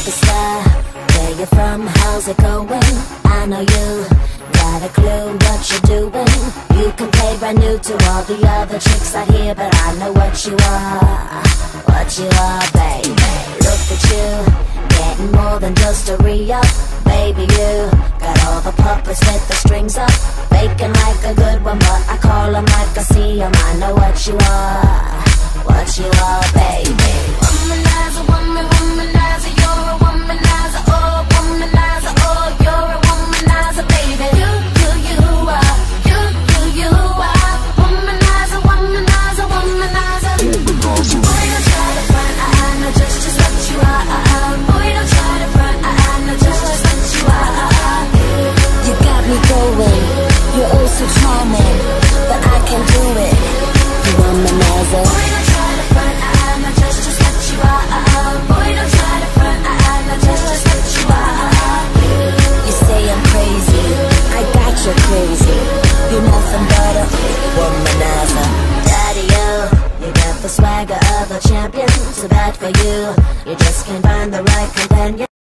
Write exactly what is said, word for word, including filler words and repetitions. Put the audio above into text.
superstar. Where you from? How's it going? I know you got a clue what you're doing. You can play brand new to all the other chicks out here, but I know what you are, what you are, baby. Look at you, getting more than just a re-up. Baby, you got all the puppets with the strings up, faking like a good one, but I call them like I see them. I know what you are, what you are, baby. Womanizer, woman, womanizer, you're a womanizer, oh, womanizer, oh, you're a womanizer, baby. You, you, you are, you, you, you are, womanizer, womanizer, womanizer. Boy, don't try to front, I, I know just, just what you are, uh, uh. Boy, don't try to front, I, I know just, just what you are, uh, uh. You got me going, you're oh so charming, but I can do it, you womanizer. Boy, don't try to front, I, I know just, just what you are, uh, uh. Boy, don't try to front, I, I know just, just what you are, uh, uh. You say I'm crazy, I got you crazy, you're nothing but a womanizer. Daddy-o, you got the swagger of a champion, too bad for you.